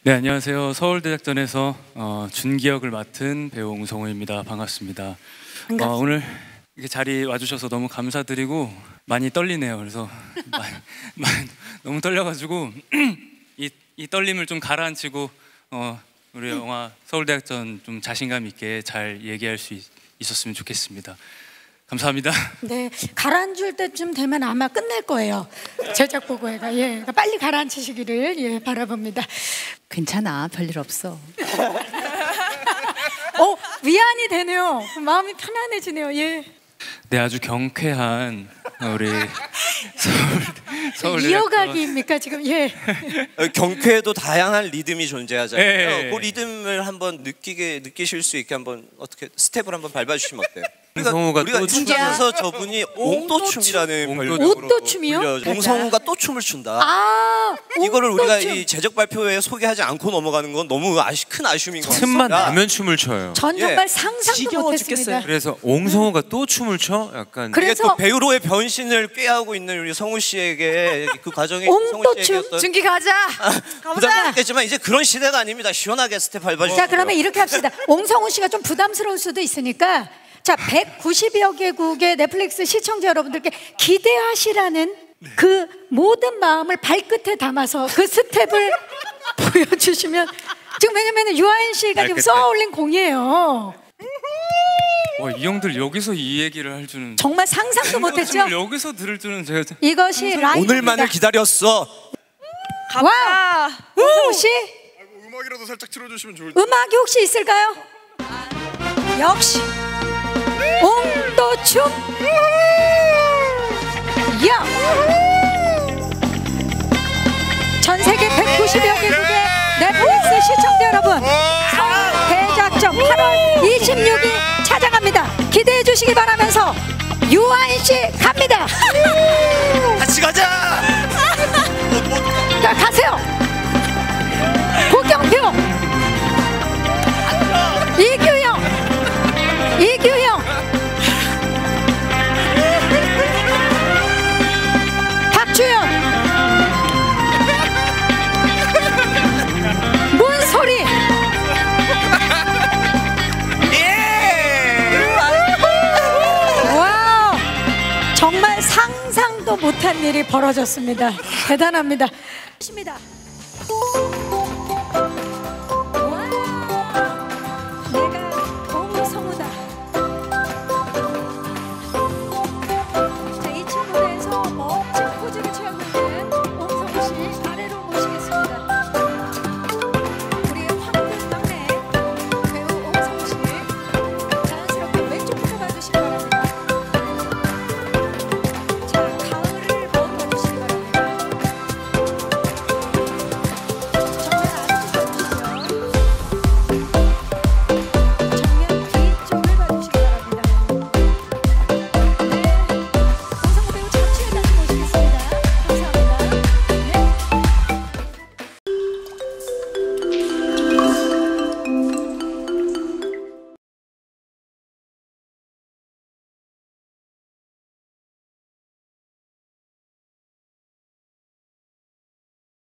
네, 안녕하세요. 서울대작전에서 준기역을 맡은 배우 옹성우입니다. 반갑습니다. 오늘 이렇게 자리 와주셔서 너무 감사드리고 많이 떨리네요. 그래서 너무 떨려가지고 이 떨림을 좀 가라앉히고 우리 영화 서울대작전 좀 자신감 있게 잘 얘기할 수 있었으면 좋겠습니다. 감사합니다. 네, 가라앉을 때쯤 되면 아마 끝날 거예요. 제작 보고회가. 예, 그러니까 빨리 가라앉히시기를 바라봅니다. 괜찮아, 별일 없어. 위안이 되네요. 마음이 편안해지네요. 예. 네, 아주 경쾌한 우리 서울 이어가기입니까 지금? 예. 경쾌에도 다양한 리듬이 존재하잖아요. 네. 그 리듬을 한번 느끼실 수 있게 한번 어떻게 스텝을 한번 밟아주시면 어때요? 우리가 춤하면서 저분이 옹도춤이라는 별명으로 옹도춤이요? 옹성우가 또 춤을 춘다. 이거를 옹도춤. 우리가 이 제작 발표회에 소개하지 않고 넘어가는 건 너무 큰 아쉬움인 것 같습니다. 틈만 나면 춤을 춰요. 전 정말 상상도 못했습니다. 그래서 옹성우가 또 춤을 춰? 약간 이게 또 배우로의 변신을 꾀하고 있는 우리 성우 씨에게 그 과정이 성우 씨에게 어떤 준기 가자. 부담스럽겠지만 이제 그런 시대가 아닙니다. 시원하게 스텝 밟아주세요. 자, 그러면 이렇게 합시다. 옹성우 씨가 좀 부담스러울 수도 있으니까 자, 190여 개국의 넷플릭스 시청자 여러분들께 기대하시라는 그 모든 마음을 발끝에 담아서 그 스텝을 보여주시면, 지금 왜냐면 유아인 씨가 지금 쏘아올린 공이에요. 이 형들 여기서 이 얘기를 할 줄은 정말 상상도 못했죠? 여기서 들을 줄은 제가 이것이 라이브입니다. 오늘만을 기다렸어. 와, 옹성우 씨 음악이라도 살짝 틀어주시면 좋을 음악이 혹시 있을까요? 역시 옹도춤. 야! 전 세계 190여 개국의 넷플릭스 시청자 여러분, 서울대작전 8월 26일 찾아갑니다. 기대해 주시기 바라면서 유아인 씨 갑니다. 같이 가자. 자, 가세요. 고경표, 이규영, 박주연, 문소리. 와우, 정말 상상도 못한 일이 벌어졌습니다. 대단합니다.